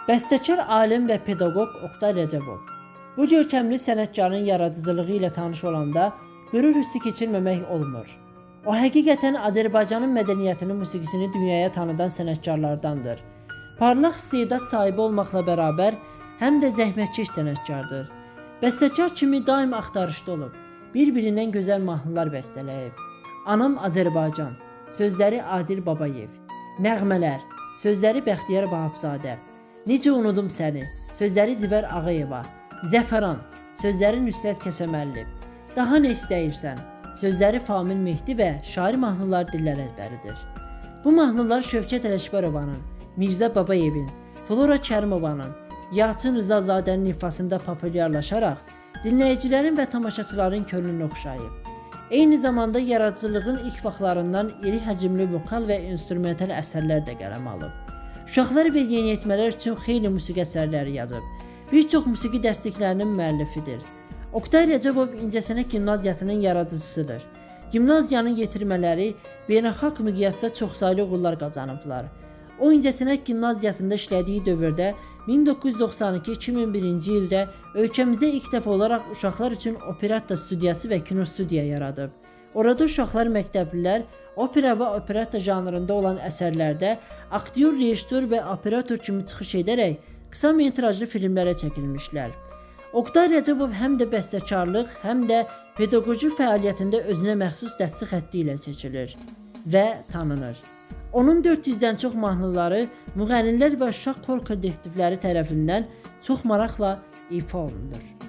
Bəstəkar, alim və pedaqoq Oqtay Rəcəbov. Bu görkəmli sənətkarın yaradıcılığı ilə tanış olanda qürur hissi keçirməmək olmur. O həqiqətən Azərbaycanın mədəniyyətini, musiqisini dünyaya tanıdan sənətkarlardandır. Parlaq istedad sahibi olmaqla bərabər həm də zəhmətkeş sənətkardır. Bəstəkar kimi daim axtarışda olub, bir-birindən gözəl mahnılar bəstələyib. Anam Azərbaycan, sözləri Adil Babayev. Nəğmələr, sözləri Bəxtiyar Vahabzadə. Necə unudum səni, sözləri Zivər Ağayeva. Zəfəran, sözləri Nüsrət Kəsəməlli. Daha nə istəyirsən, sözləri Famil Mehdi və şair mahnılar dillər əzbəridir. Bu mahnılar Şövkət Ələkbərovanın, Mirzə Babayevin, Flora Kərimovanın, Yalçın Rızazadənin ifasında populyarlaşaraq dinləyicilərin və tamaşaçıların könlünü oxşayıb. Eyni zamanda yaradıcılığın ilk vaxtlarından iri həcmli vokal və instrumental əsərlər də qələm alıb. Uşaqlar və yeniyetmələr üçün xeyli musiqi əsərləri yazıb. Bir çox musiqi dəstəklərinin müəllifidir. Oqtay Rəcəbov İncəsənət Gimnaziyasının yaradıcısıdır. Gimnaziyanın yetirmələri beynəlxalq miqyasda çoxsaylı uğurlar qazanıblar. O İncəsənət Gimnaziyasında işlədiyi dövrdə 1992-2001-ci ildə ölkəmizə ilk dəfə olaraq uşaqlar üçün operetta studiyası və kinostudiya yaradıb. Orada uşaqlar məktəblilər opera və operetta janrında olan əsərlərdə aktyor, rejissor və operator kimi çıxış edərək qısa metrajlı filmlərə çəkilmişlər. Oqtay Rəcəbov həm də bəstəkarlıq, həm də pedaqoji fəaliyyətində özünə məxsus dəstək xətti ilə seçilir və tanınır. Onun 400-dən çox mahnıları müğənnilər və uşaq xor kollektivləri tərəfindən çox maraqla ifa olunur.